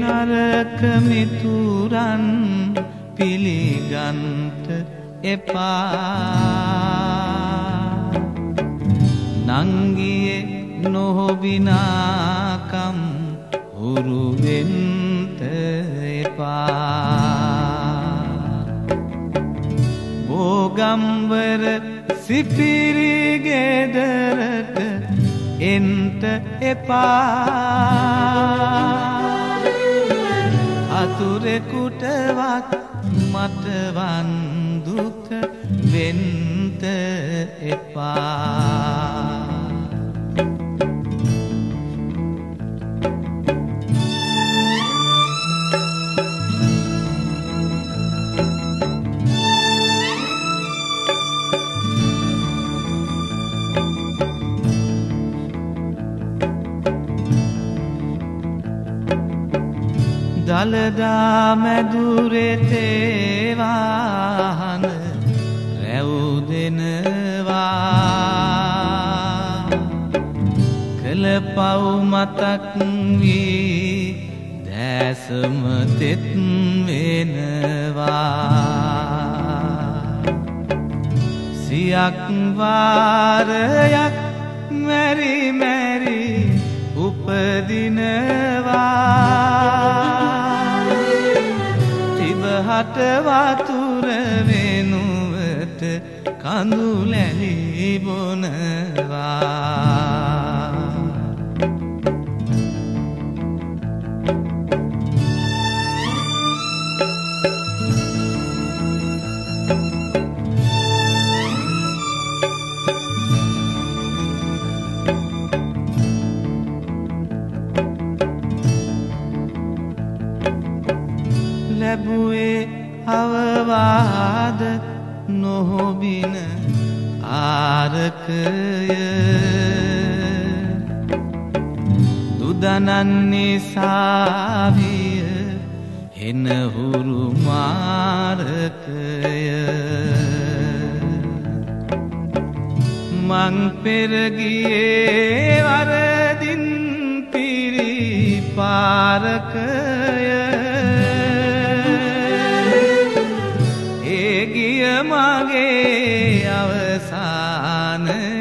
නරක මිතුරන් පිළිගන්ට එපා නංගියේ නොහොබිනාකම් හුරුවෙන්ට එපා බෝගම්වර සිපිරි ගෙදරට එන්ට එපා අතුරෙකුටවත් මටවන් දුක වෙන්ට එපා දලදා මැදුරේ තේවාහන රැවුදෙනවා කළ පව් මතක් වී දැසම තෙත් වෙනවා සියක් වාරයක් මැරි මැරි උපදිනවා හට වතුර වෙනුවට කඳුලැලි බොනවා ලැබුවේ අවවාද නොහොබින ආරකය දුදනන්නේ සාවිය හෙනහුරු මාරකය මං පෙරගියේ වරදින් පිරි පාරකය මගේ අවසානය